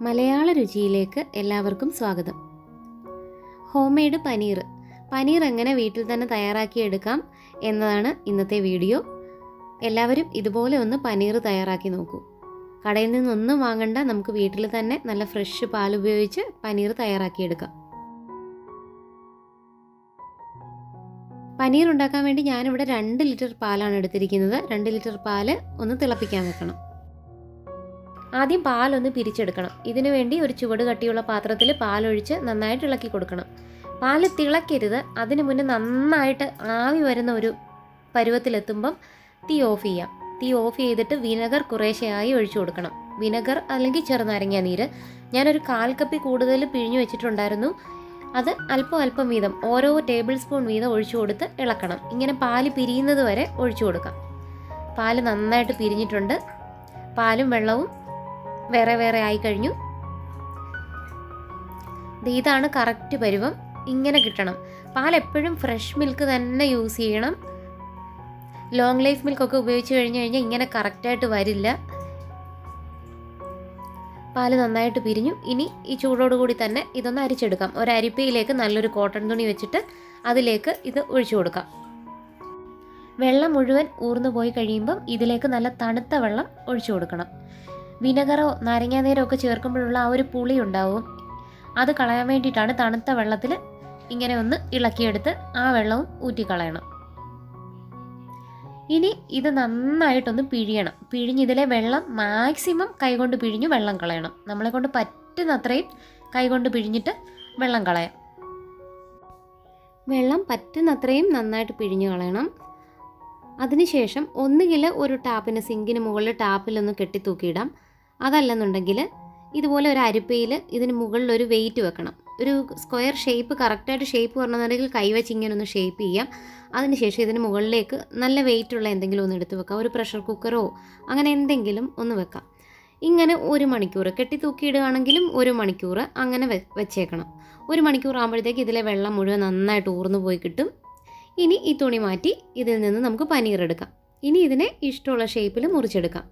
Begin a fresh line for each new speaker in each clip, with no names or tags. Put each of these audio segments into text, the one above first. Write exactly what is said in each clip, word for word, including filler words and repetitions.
മലയാള രുചിയിലേക്ക് എല്ലാവർക്കും സ്വാഗതം. Home made paneer paneer എങ്ങനെ വീട്ടിൽ തന്നെ തയ്യാറാക്കിയെടുക്കാം എന്നതാണ് ഇന്നത്തെ വീഡിയോ. എല്ലാവരും ഇതുപോലെ ഒന്ന് പനീർ തയ്യാറാക്കി നോക്കൂ. കടയിൽ നിന്നൊന്നും വാങ്ങണ്ട, നമുക്ക് വീട്ടിൽ തന്നെ നല്ല ഫ്രഷ് പാൽ ഉപയോഗിച്ച് പനീർ തയ്യാറാക്കിയെടുക്കാം. പനീർ ഉണ്ടാക്കാൻ വേണ്ടി ഞാനിവിടെ രണ്ട് ലിറ്റർ പാലാണ് എടുത്തിരിക്കുന്നത്. രണ്ട് ലിറ്റർ പാല് ഒന്ന് തിളപ്പിക്കാൻ വെക്കണം. ആദ്യം പാലൊന്ന് പിരിച്ചെടുക്കണം. ഇതിനു വേണ്ടി ഒരു ചുവട് കട്ടിയുള്ള പാത്രത്തിൽ പാലൊഴിച്ച് നന്നായിട്ട് ഇളക്കി കൊടുക്കണം. പാല് തിളക്കരുത്. അതിന് മുന്നേ നന്നായിട്ട് ആവി വരുന്ന ഒരു പരുവത്തിലെത്തുമ്പം തീ ഓഫ് ചെയ്യാം. തീ ഓഫ് ചെയ്തിട്ട് വിനെഗർ കുറേശ്ശെയായി ഒഴിച്ചു കൊടുക്കണം. വിനെഗർ അല്ലെങ്കിൽ ചെറുനാരങ്ങ നീര് ഞാനൊരു കാൽ കപ്പി കൂടുതൽ പിഴിഞ്ഞു വെച്ചിട്ടുണ്ടായിരുന്നു. അത് അല്പം അല്പം വീതം ഓരോ ടേബിൾ സ്പൂൺ വീതം ഒഴിച്ചു കൊടുത്ത് ഇളക്കണം. ഇങ്ങനെ പാല് പിരിയുന്നത് വരെ ഒഴിച്ചു കൊടുക്കാം. പാല് നന്നായിട്ട് പിരിഞ്ഞിട്ടുണ്ട്. പാലും വെള്ളവും വേറെ വേറെ ആയി കഴിഞ്ഞു. ഇതാണ് കറക്റ്റ് പരുവം. ഇങ്ങനെ കിട്ടണം. പാൽ എപ്പോഴും ഫ്രഷ് മിൽക്ക് തന്നെ യൂസ് ചെയ്യണം. ലോങ് ലൈഫ് മിൽക്കൊക്കെ ഉപയോഗിച്ച് കഴിഞ്ഞ് കഴിഞ്ഞാൽ ഇങ്ങനെ കറക്റ്റായിട്ട് വരില്ല. പാല് നന്നായിട്ട് പിരിഞ്ഞു. ഇനി ഈ ചൂടോടുകൂടി തന്നെ ഇതൊന്ന് അരിച്ചെടുക്കാം. ഒരു അരിപ്പയിലേക്ക് നല്ലൊരു കോട്ടൺ തുണി വെച്ചിട്ട് അതിലേക്ക് ഇത് ഒഴിച്ചു കൊടുക്കാം. വെള്ളം മുഴുവൻ ഊർന്നു പോയി കഴിയുമ്പം ഇതിലേക്ക് നല്ല തണുത്ത വെള്ളം ഒഴിച്ചു കൊടുക്കണം. വിനെഗറോ നാരങ്ങാനീരോ ഒക്കെ ചേർക്കുമ്പോഴുള്ള ആ ഒരു പുളി ഉണ്ടാവും. അത് കളയാൻ വേണ്ടിയിട്ടാണ് തണുത്ത വെള്ളത്തിൽ ഇങ്ങനെ ഒന്ന് ഇളക്കിയെടുത്ത് ആ വെള്ളവും ഊറ്റിക്കളയണം. ഇനി ഇത് നന്നായിട്ടൊന്ന് പിഴിയണം. പിഴിഞ്ഞിതിലെ വെള്ളം മാക്സിമം കൈകൊണ്ട് പിഴിഞ്ഞ് വെള്ളം കളയണം. നമ്മളെ കൊണ്ട് പറ്റുന്നത്രയും കൈകൊണ്ട് പിഴിഞ്ഞിട്ട് വെള്ളം കളയാം. വെള്ളം പറ്റുന്നത്രയും നന്നായിട്ട് പിഴിഞ്ഞ് കളയണം. അതിനുശേഷം ഒന്നുകിൽ ഒരു ടാപ്പിന് സിങ്കിന് മുകളിൽ ടാപ്പിലൊന്ന് കെട്ടിത്തൂക്കിയിടാം. അതല്ലെന്നുണ്ടെങ്കിൽ ഇതുപോലെ ഒരു അരിപ്പയിൽ ഇതിന് മുകളിൽ ഒരു വെയിറ്റ് വെക്കണം. ഒരു സ്ക്വയർ ഷേപ്പ് കറക്റ്റായിട്ട് ഷേപ്പ് വരണമെന്നുണ്ടെങ്കിൽ കൈവച്ച് ഇങ്ങനെ ഒന്ന് ഷേപ്പ് ചെയ്യാം. അതിനുശേഷം ഇതിന് മുകളിലേക്ക് നല്ല വെയിറ്റുള്ള എന്തെങ്കിലും ഒന്ന് എടുത്ത് വെക്കാം. ഒരു പ്രഷർ കുക്കറോ അങ്ങനെ എന്തെങ്കിലും ഒന്ന് വെക്കാം. ഇങ്ങനെ ഒരു മണിക്കൂർ കെട്ടി തൂക്കിയിടുകയാണെങ്കിലും ഒരു മണിക്കൂർ അങ്ങനെ വെച്ചേക്കണം. ഒരു മണിക്കൂർ ആകുമ്പോഴത്തേക്ക് ഇതിലെ വെള്ളം മുഴുവൻ നന്നായിട്ട് ഊർന്നു പോയി കിട്ടും. ഇനി ഈ തുണി മാറ്റി ഇതിൽ നിന്ന് നമുക്ക് പനീർ എടുക്കാം. ഇനി ഇതിനെ ഇഷ്ടമുള്ള ഷേപ്പിൽ മുറിച്ചെടുക്കാം.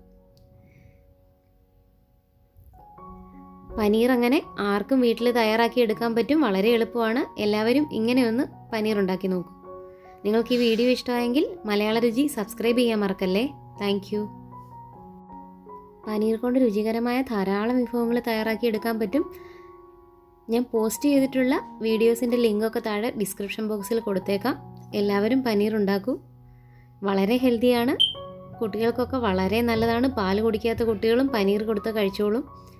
പനീർ അങ്ങനെ ആർക്കും വീട്ടിൽ തയ്യാറാക്കി എടുക്കാൻ പറ്റും. വളരെ എളുപ്പമാണ്. എല്ലാവരും ഇങ്ങനെ ഒന്ന് പനീർ ഉണ്ടാക്കി നോക്കൂ. നിങ്ങൾക്ക് ഈ വീഡിയോ ഇഷ്ടമായെങ്കിൽ മലയാള രുചി സബ്സ്ക്രൈബ് ചെയ്യാൻ മറക്കല്ലേ. Thank you. പനീർ കൊണ്ട് രുചികരമായ ധാരാളം വിഭവങ്ങൾ തയ്യാറാക്കി എടുക്കാൻ പറ്റും. ഞാൻ പോസ്റ്റ് ചെയ്തിട്ടുള്ള വീഡിയോസിൻ്റെ ലിങ്കൊക്കെ താഴെ ഡിസ്ക്രിപ്ഷൻ ബോക്സിൽ കൊടുത്തേക്കാം. എല്ലാവരും പനീർ ഉണ്ടാക്കൂ. വളരെ ഹെൽത്തിയാണ്. കുട്ടികൾക്കൊക്കെ വളരെ നല്ലതാണ്. പാല് കുടിക്കാത്ത കുട്ടികളും പനീർ കൊടുത്ത് കഴിച്ചോളും.